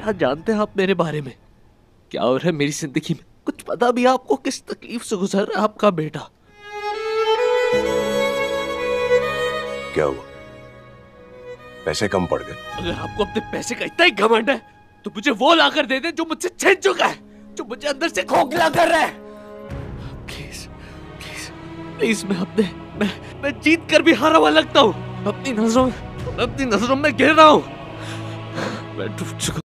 क्या जानते हैं आप मेरे बारे में? क्या हो रहा है मेरी जिंदगी में? कुछ पता भी आपको किस तकलीफ से गुजर रहा है आपका बेटा? क्या हुआ? पैसे कम पड़ गए? अगर आपको अपने पैसे का इतना ही घमंड है तो मुझे वो लाकर दे दे जो मुझसे छिन चुका है, जो मुझे अंदर से खोखला कर रहा है। प्लीज प्लीज प्लीज, मैं जीत कर भी हारा हुआ लगता हूँ। अपनी नजरों में गिर रहा हूँ। मैं टूट चुका